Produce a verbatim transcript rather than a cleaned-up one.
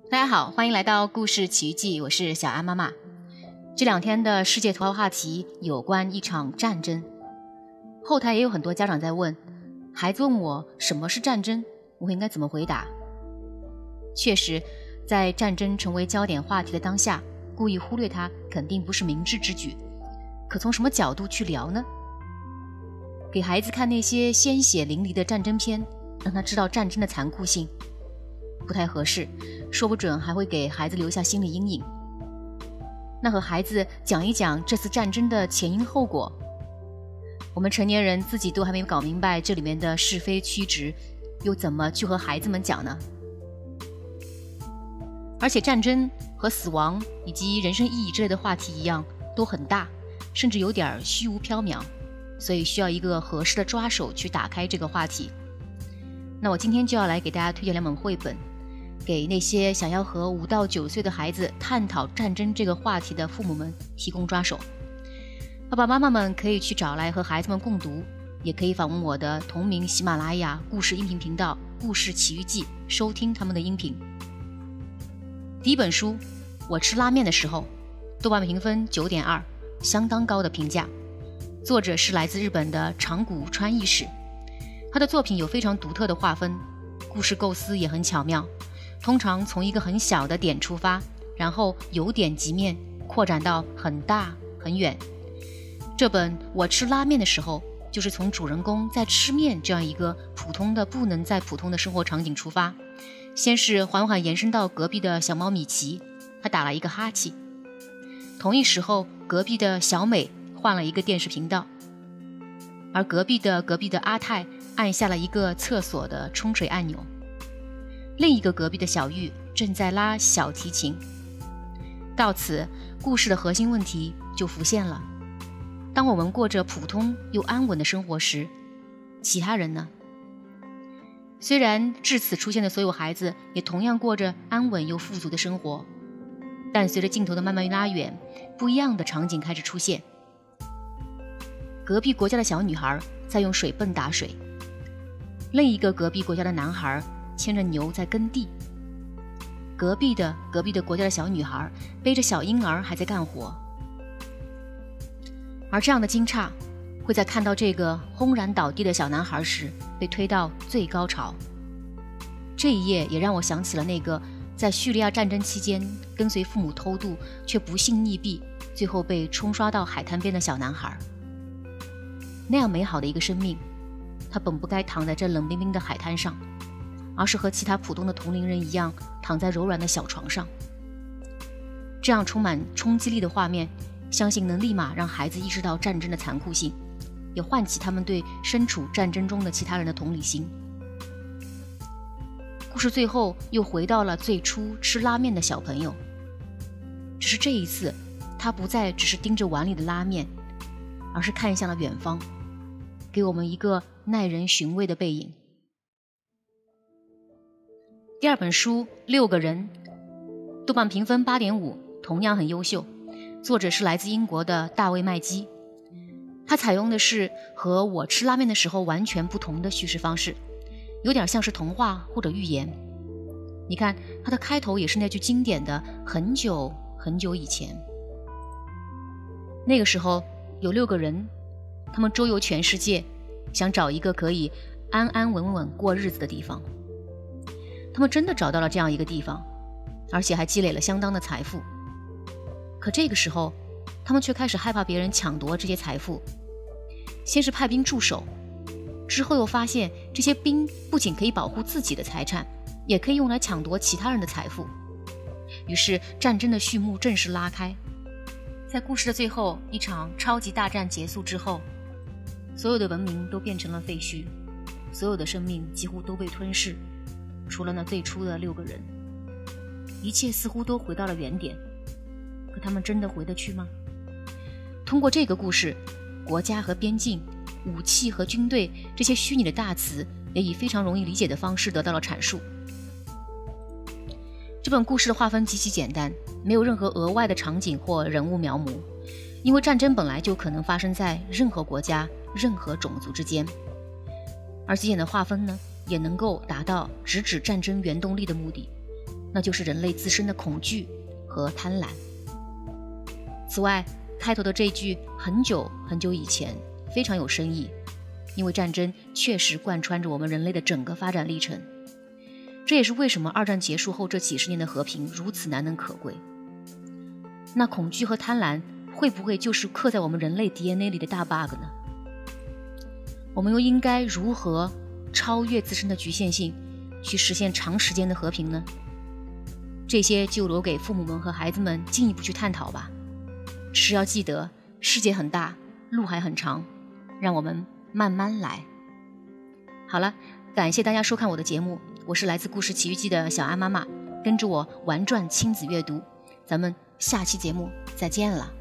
大家好，欢迎来到故事奇遇记，我是小安妈妈。这两天的世界头条话题有关一场战争，后台也有很多家长在问，孩子问我什么是战争，我应该怎么回答？确实，在战争成为焦点话题的当下，故意忽略它肯定不是明智之举。可从什么角度去聊呢？给孩子看那些鲜血淋漓的战争片，让他知道战争的残酷性，不太合适，说不准还会给孩子留下心理阴影。那和孩子讲一讲这次战争的前因后果，我们成年人自己都还没搞明白这里面的是非曲直，又怎么去和孩子们讲呢？而且战争和死亡以及人生意义之类的话题一样，都很大，甚至有点虚无缥缈，所以需要一个合适的抓手去打开这个话题。那我今天就要来给大家推荐两本绘本，给那些想要和五到九岁的孩子探讨战争这个话题的父母们提供抓手。爸爸妈妈们可以去找来和孩子们共读，也可以访问我的同名喜马拉雅故事音频频道故事奇遇记，收听他们的音频。第一本书我吃拉面的时候，豆瓣评分 九点二， 相当高的评价。作者是来自日本的长谷川义史，他的作品有非常独特的划分，故事构思也很巧妙，通常从一个很小的点出发，然后由点及面，扩展到很大很远。这本我吃拉面的时候，就是从主人公在吃面这样一个普通的不能再普通的生活场景出发，先是缓缓延伸到隔壁的小猫米奇，他打了一个哈欠。同一时候，隔壁的小美换了一个电视频道，而隔壁的隔壁的阿泰按下了一个厕所的冲水按钮，另一个隔壁的小玉正在拉小提琴。到此，故事的核心问题就浮现了：当我们过着普通又安稳的生活时，其他人呢？虽然至此出现的所有孩子也同样过着安稳又富足的生活，但随着镜头的慢慢拉远，不一样的场景开始出现。隔壁国家的小女孩在用水泵打水，另一个隔壁国家的男孩牵着牛在耕地，隔壁的隔壁的国家的小女孩背着小婴儿还在干活。而这样的惊诧会在看到这个轰然倒地的小男孩时被推到最高潮。这一页也让我想起了那个在叙利亚战争期间跟随父母偷渡却不幸溺毙，最后被冲刷到海滩边的小男孩。那样美好的一个生命，他本不该躺在这冷冰冰的海滩上，而是和其他普通的同龄人一样躺在柔软的小床上。这样充满冲击力的画面，相信能立马让孩子意识到战争的残酷性，也唤起他们对身处战争中的其他人的同理心。故事最后又回到了最初吃拉面的小朋友，只是这一次他不再只是盯着碗里的拉面，而是看向了远方，给我们一个耐人寻味的背影。第二本书六个人，豆瓣评分 八点五， 同样很优秀，作者是来自英国的大卫麦基。他采用的是和我吃拉面的时候完全不同的叙事方式，有点像是童话或者寓言。你看他的开头也是那句经典的很久很久以前。那个时候有六个人，他们周游全世界，想找一个可以安安稳稳过日子的地方。他们真的找到了这样一个地方，而且还积累了相当的财富。可这个时候，他们却开始害怕别人抢夺这些财富。先是派兵驻守，之后又发现这些兵不仅可以保护自己的财产，也可以用来抢夺其他人的财富。于是战争的序幕正式拉开。在故事的最后，一场超级大战结束之后，所有的文明都变成了废墟，所有的生命几乎都被吞噬，除了那最初的六个人。一切似乎都回到了原点，可他们真的回得去吗？通过这个故事，国家和边境、武器和军队这些虚拟的大词也以非常容易理解的方式得到了阐述。这本故事的划分极其简单，没有任何额外的场景或人物描摹，因为战争本来就可能发生在任何国家、任何种族之间。而极简的划分呢，也能够达到直指战争原动力的目的， 那就是人类自身的恐惧和贪婪。此外，开头的这句很久很久以前非常有深意，因为战争确实贯穿着我们人类的整个发展历程。这也是为什么二战结束后这几十年的和平如此难能可贵。那恐惧和贪婪会不会就是刻在我们人类 D N A 里的大 bug 呢？我们又应该如何超越自身的局限性，去实现长时间的和平呢？这些就留给父母们和孩子们进一步去探讨吧。只是要记得，世界很大，路还很长，让我们慢慢来。好了，感谢大家收看我的节目，我是来自故事奇遇记的小安妈妈，跟着我玩转亲子阅读，咱们下期节目再见了。